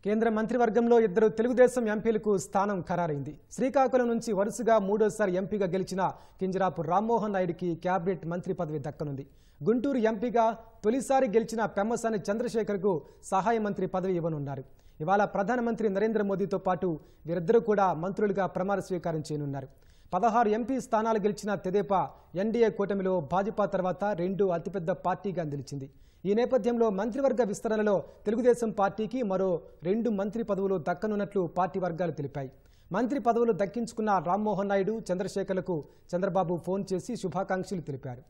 కేంద్ర మంత్రివర్గంలో ఇద్దరు తెలుగుదేశం ఎంపీలకు స్థానం ఖరారైంది. శ్రీకాకుళం నుంచి వరుసగా మూడోసారి ఎంపీగా గెలిచిన కింజరాపు రామ్మోహన్ నాయుడుకి క్యాబినెట్ మంత్రి పదవి దక్కనుంది. గుంటూరు ఎంపీగా తొలిసారి గెలిచిన పెమ్మసాని చంద్రశేఖర్కు సహాయ మంత్రి పదవి ఇవ్వనున్నారు. ఇవాళ ప్రధానమంత్రి నరేంద్ర మోదీతో పాటు వీరిద్దరూ కూడా మంత్రులుగా ప్రమాణ స్వీకారం చేయనున్నారు. 16 ఎంపీ స్థానాలు గెలిచిన తెదేపా ఎన్డీఏ కూటమిలో భాజపా తర్వాత రెండో అతిపెద్ద పార్టీగా నిలిచింది. ఈ నేపథ్యంలో మంత్రివర్గ విస్తరణలో తెలుగుదేశం పార్టీకి మరో 2 మంత్రి పదవులు దక్కనున్నట్లు పార్టీ వర్గాలు తెలిపాయి. మంత్రి పదవులు దక్కించుకున్న రామ్మోహన్ నాయుడు, చంద్రశేఖర్లకు చంద్రబాబు ఫోన్ చేసి శుభాకాంక్షలు తెలిపారు.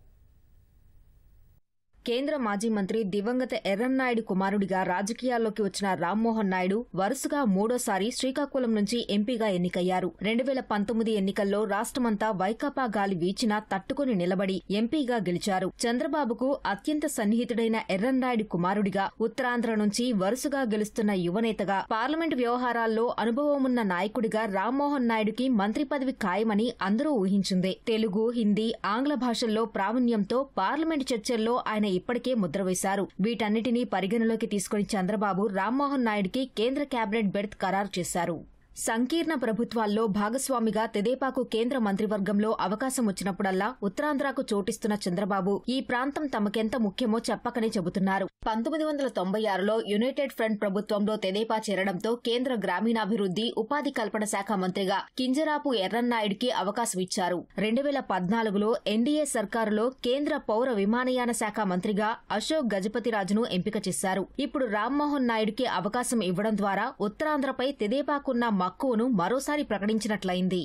కేంద్ర మాజీ మంత్రి దివంగత ఎర్రన్నాయుడు కుమారుడిగా రాజకీయాల్లోకి వచ్చిన రామ్మోహన్ నాయుడు వరుసగా మూడోసారి శ్రీకాకుళం నుంచి ఎంపీగా ఎన్నికయ్యారు. 2019 ఎన్నికల్లో రాష్ట్రమంతా వైకాపా గాలి వీచినా తట్టుకుని నిలబడి ఎంపీగా గెలిచారు. చంద్రబాబుకు అత్యంత సన్నిహితుడైన ఎర్రన్నాయుడు కుమారుడిగా ఉత్తరాంధ్ర నుంచి వరుసగా గెలుస్తున్న యువనేతగా, పార్లమెంటు వ్యవహారాల్లో అనుభవమున్న నాయకుడిగా రామ్మోహన్ నాయుడుకి మంత్రి పదవి ఖాయమని అందరూ ఊహించిందే. తెలుగు, హిందీ, ఆంగ్ల భాషల్లో ప్రావీణ్యంతో పార్లమెంటు చర్చల్లో ఆయన ఇప్పటికే ముద్ర వేశారు. వీటన్నిటినీ పరిగణలోకి తీసుకుని చంద్రబాబు రామ్మోహన్ నాయుడుకి కేంద్ర కేబినెట్ బెర్త్ ఖరారు చేశారు. సంకీర్ణ ప్రభుత్వాల్లో భాగస్వామిగా తెదేపాకు కేంద్ర మంత్రివర్గంలో అవకాశం వచ్చినప్పుడల్లా ఉత్తరాంధ్రకు చోటిస్తున్న చంద్రబాబు ఈ ప్రాంతం తమకెంత ముఖ్యమో చెప్పకనే చెబుతున్నారు. 1996లో యునైటెడ్ ఫ్రంట్ ప్రభుత్వంలో తెదేపా చేరడంతో కేంద్ర గ్రామీణాభివృద్ధి, ఉపాధి కల్పన శాఖ మంత్రిగా కింజరాపు ఎర్రన్నాయుడికి అవకాశం ఇచ్చారు. 2014లో ఎన్డీఏ సర్కారులో కేంద్ర పౌర విమానయాన శాఖ మంత్రిగా అశోక్ గజపతిరాజును ఎంపిక చేశారు. ఇప్పుడు రామ్మోహన్ నాయుడుకి అవకాశం ఇవ్వడం ద్వారా ఉత్తరాంధ్రపై తెదేపాకున్న మక్కువను మరోసారి ప్రకటించినట్లయింది.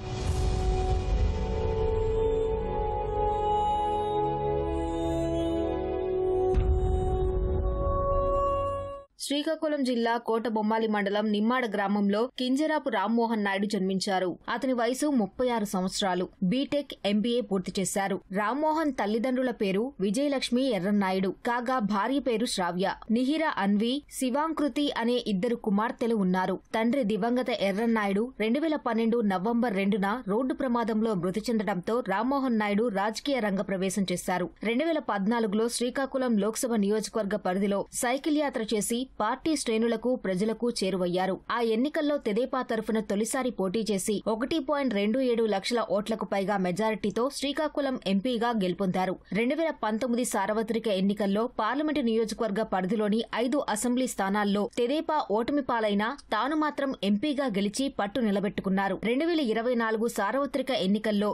శ్రీకాకుళం జిల్లా కోటబొమ్మాలి మండలం నిమ్మాడ గ్రామంలో కింజరాపు రామ్మోహన్ నాయుడు జన్మించారు. అతని వయసు 36 సంవత్సరాలు. బీటెక్, ఎంబీఏ పూర్తి చేశారు. రామ్మోహన్ తల్లిదండ్రుల పేరు విజయలక్ష్మి ఎర్రన్నాయుడు కాగా భార్య పేరు శ్రావ్య. నిహిర అన్వి, శివాంకృతి అనే 2 కుమార్తెలు ఉన్నారు. తండ్రి దివంగత ఎర్రన్నాయుడు 2012 నవంబర్ 2న రోడ్డు ప్రమాదంలో మృతి చెందడంతో రామ్మోహన్ నాయుడు రాజకీయ రంగ ప్రవేశం చేశారు. 2014లో శ్రీకాకుళం లోక్సభ నియోజకవర్గ పరిధిలో సైకిల్ యాత్ర చేసి పార్టీ శ్రేణులకు, ప్రజలకు చేరువయ్యారు. ఆ ఎన్నికల్లో తెదేపా తరఫున తొలిసారి పోటీ చేసి 1.27 లక్షల ఓట్లకు పైగా మెజారిటీతో శ్రీకాకుళం ఎంపీగా గెలుపొందారు. 2019 సార్వత్రిక ఎన్నికల్లో పార్లమెంటు నియోజకవర్గ పరిధిలోని 5 అసెంబ్లీ స్థానాల్లో తెదేపా ఓటమి పాలైనా తాను మాత్రం ఎంపీగా గెలిచి పట్టు నిలబెట్టుకున్నారు. 2024 సార్వత్రిక ఎన్నికల్లో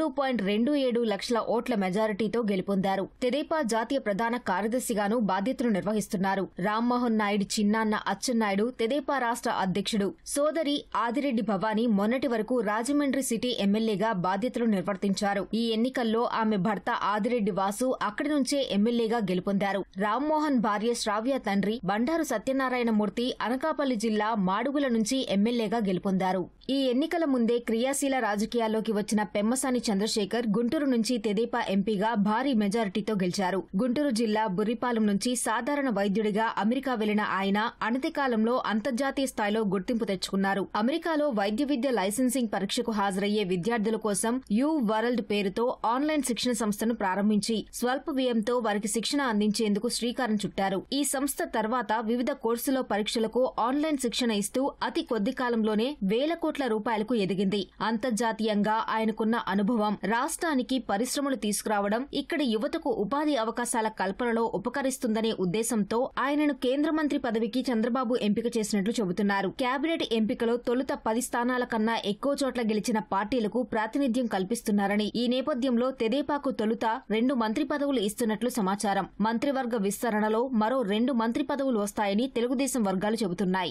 3.27 లక్షల ఓట్ల మెజారిటీతో గెలుపొందారు. తెదేపా జాతీయ ప్రధాన కార్యదర్శిగాను బాధ్యతలు నిర్వహిస్తున్నారు. రామ్మోహన్ నాయుడు చిన్నాన్న అచ్చెన్నాయుడు తెదేపా రాష్ట్ర అధ్యక్షుడు. సోదరి ఆదిరెడ్డి భవానీ మొన్నటి వరకు రాజమండ్రి సిటీ ఎమ్మెల్యేగా బాధ్యతలు నిర్వర్తించారు. ఈ ఎన్నికల్లో ఆమె భర్త ఆదిరెడ్డి వాసు అక్కడి నుంచే ఎమ్మెల్యేగా గెలుపొందారు. రామ్మోహన్ భార్య శ్రావ్య తండ్రి బండారు సత్యనారాయణమూర్తి అనకాపల్లి జిల్లా మాడుగుల నుంచి ఎమ్మెల్యేగా గెలుపొందారు. ఈ ఎన్నికల ముందే క్రియాశీల రాజకీయాల్లోకి వచ్చిన పెమ్మసాని చంద్రశేఖర్ గుంటూరు నుంచి తెదేపా ఎంపీగా భారీ మెజారిటీతో గెలిచారు. గుంటూరు జిల్లా బుర్రిపాలెం నుంచి సాధారణ వైద్యుడిగా అమెరికా వెళ్లిన ఆయన అనతి కాలంలో అంతర్జాతీయ స్థాయిలో గుర్తింపు తెచ్చుకున్నారు. అమెరికాలో వైద్య విద్య లైసెన్సింగ్ పరీక్షకు హాజరయ్యే విద్యార్థుల కోసం యూ వరల్డ్ పేరుతో ఆన్లైన్ శిక్షణ సంస్థను ప్రారంభించి స్వల్ప వ్యయంతో వారికి శిక్షణ అందించేందుకు శ్రీకారం చుట్టారు. ఈ సంస్థ తర్వాత వివిధ కోర్సులో పరీక్షలకు ఆన్లైన్ శిక్షణ ఇస్తూ అతి కొద్ది కాలంలోనే వేల కోట్ల రూపాయలకు ఎదిగింది. అంతర్జాతీయంగా ఆయనకున్న అనుభవం రాష్ట్రానికి పరిశ్రమలు తీసుకురావడం, ఇక్కడి యువతకు ఉపాధి అవకాశాల కల్పనలో ఉపకరిస్తుందనే ఉద్దేశంతో ఆయనను కేంద్ర మంత్రి పదవికి చంద్రబాబు ఎంపిక చేసినట్లు చెబుతున్నారు. కేబినెట్ ఎంపికలో తొలుత 10 స్థానాల కన్నా ఎక్కువ చోట్ల గెలిచిన పార్టీలకు ప్రాతినిధ్యం కల్పిస్తున్నారని, ఈ నేపథ్యంలో తెదేపాకు తొలుత 2 మంత్రి పదవులు ఇస్తున్నట్లు సమాచారం. మంత్రివర్గ విస్తరణలో మరో 2 మంత్రి పదవులు వస్తాయని తెలుగుదేశం వర్గాలు చెబుతున్నాయి.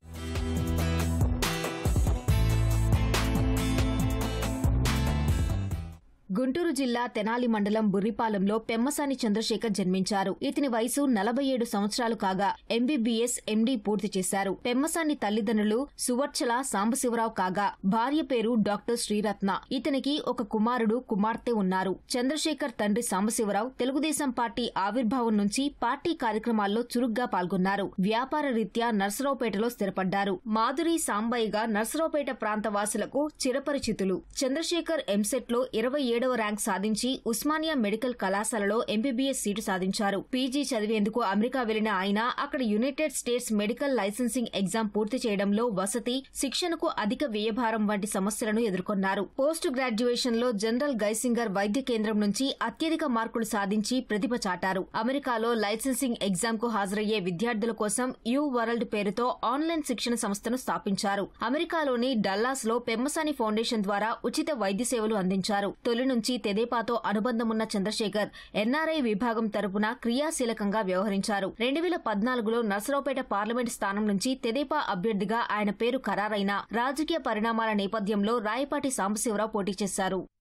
గుంటూరు జిల్లా తెనాలి మండలం బుర్రిపాలెంలో పెమ్మసాని చంద్రశేఖర్ జన్మించారు. ఇతని వయసు 47 సంవత్సరాలు కాగా ఎంబీబీఎస్, ఎండీ పూర్తి చేశారు. పెమ్మసాని తల్లిదండ్రులు సువర్చల సాంబశివరావు కాగా భార్య పేరు డాక్టర్ శ్రీరత్న. ఇతనికి ఒక కుమారుడు, కుమార్తె ఉన్నారు. చంద్రశేఖర్ తండ్రి సాంబశివరావు తెలుగుదేశం పార్టీ ఆవిర్భావం నుంచి పార్టీ కార్యక్రమాల్లో చురుగ్గా పాల్గొన్నారు. వ్యాపార రీత్యా నర్సరావుపేటలో స్థిరపడ్డారు. మాధురి సాంబయ్యగా నర్సరావుపేట ప్రాంత వాసులకు చిరపరిచితులు. చంద్రశేఖర్ ఎంసెట్లో 27 7వ ర్యాంక్ సాధించి ఉస్మానియా మెడికల్ కళాశాలలో ఎంబీబీఎస్ సీటు సాధించారు. పీజీ చదివేందుకు అమెరికా వెళ్లిన ఆయన అక్కడ united states medical licensing exam పూర్తి చేయడంలో వసతి, శిక్షణకు అధిక వ్యయభారం వంటి సమస్యలను ఎదుర్కొన్నారు. పోస్ట్ గ్రాడ్యుయేషన్ లో జనరల్ గైసింగర్ వైద్య కేంద్రం నుంచి అత్యధిక మార్కులు సాధించి ప్రతిభ చాటారు. అమెరికాలో లైసెన్సింగ్ ఎగ్జామ్ కు హాజరయ్యే విద్యార్థుల కోసం యూ వరల్డ్ పేరుతో ఆన్లైన్ శిక్షణ సంస్థను స్థాపించారు. అమెరికాలోని డల్లాస్ లో పెమ్మసాని ఫౌండేషన్ ద్వారా ఉచిత వైద్య సేవలు అందించారు. తొలి నుంచి తెదేపాతో అనుబంధమున్న చంద్రశేఖర్ ఎన్ఆర్ఐ విభాగం తరపున క్రియాశీలకంగా వ్యవహరించారు. 2014లో నర్సరావుపేట పార్లమెంట్ స్థానం నుంచి తెదేపా అభ్యర్థిగా ఆయన పేరు ఖరారైన రాజకీయ పరిణామాల నేపథ్యంలో రాయపాటి సాంబశివరావు పోటీ చేశారు.